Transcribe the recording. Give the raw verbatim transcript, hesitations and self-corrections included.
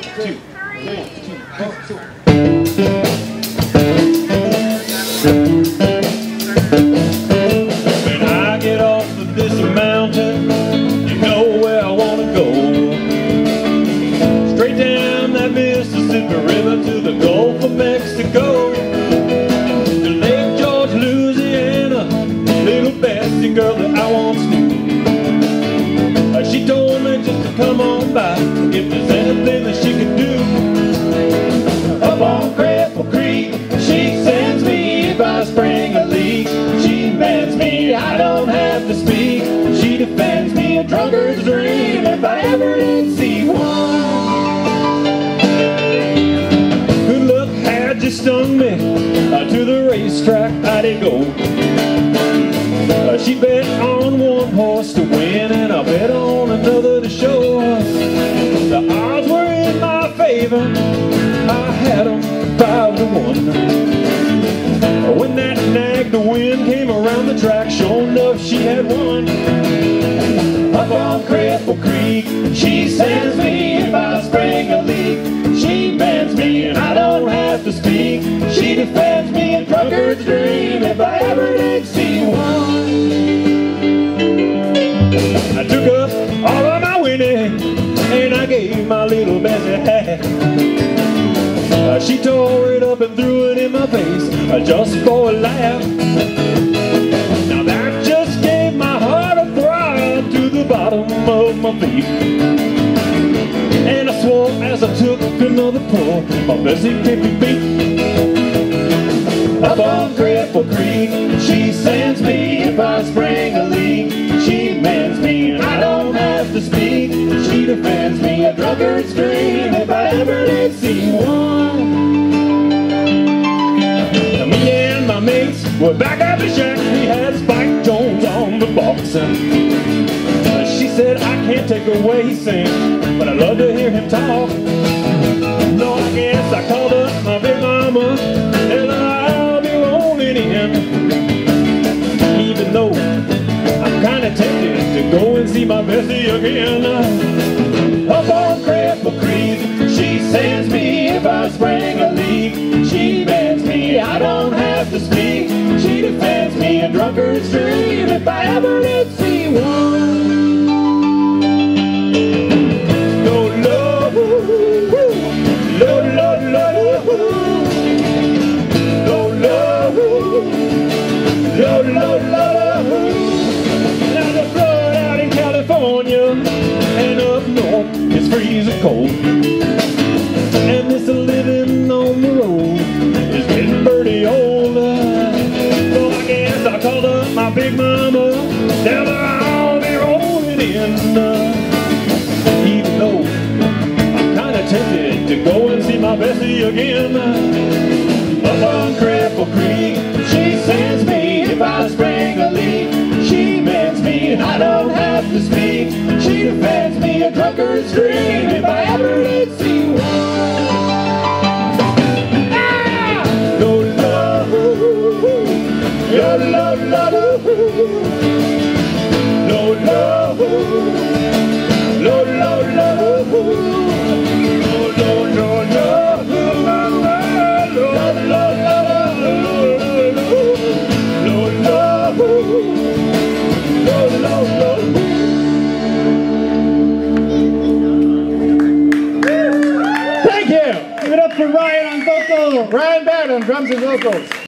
two, one, two, two. When I get off of this mountain, you know where I want to go. Straight down that Mississippi River to the Gulf of Mexico. To Lake George, Louisiana, little Bessie girl that I once knew. She told me just to come on by if there's anything that she could do. Up on Cripple Creek, she sends me if I spring a leak. She bends me, I don't have to speak. She defends me, a drunkard's dream, if I ever did see one. Good luck had just stung me, uh, to the racetrack I did go. Uh, she bet on one horse to win, and I bet on another to show. The odds were in my favor, I had them five to one. When that nag, the wind, came around the track, sure enough she had won. Up on Cripple Creek, she sends me if I spring a leak. She bends me and I don't have to speak. She defends me, a drunkard's dream, if I ever did see one. I took up all of my winning and I gave my little Bessie half. Uh, she tore it up and threw it in my face, uh, just for a laugh. Now that just gave my heart a throb to the bottom of my feet. And I swore as I took another pull, my Bessie kept me beat. Up on Cripple Creek, she sends me if I spring a leak. She mends me and I don't have to speak. She defends me, a drunkard's dream, if I ever did see one. Now me and my mates were back at the shack. We had Spike Jones on the box. Uh, she said, I can't take away he sings, but I love to hear him talk. No, I guess I called up my big mama, and I'll be rolling in. Even though I'm kinda tempted to go and see my Bessie again. Up on Cripple Creek, she sends me if I spring a leak. She bends me, I don't have to speak. She defends me, a drunkard's dream, if I ever did see one. Lord, Lord, Lord, Lord, Lord, Lord, Lord, Lord, Lord. Now the flood out in California and up north is freezing cold, and this living on the road is getting pretty old. So I guess I called up my big mama, tell her I'll be rolling in. Even though I'm kinda tempted to go and see my Bessie again. Up on Cripple Creek, she sends me if I spring a leak. She mends me and I don't have to speak. She defends me, a drunkard's dream, if I ever did see one. Ah! No love, no love, love, no love, no love, love, no, no, no, no, love, love, love, no love, no, no, no. Thank you! Give it up for Ryan on vocals, Ryan Baird on drums and vocals.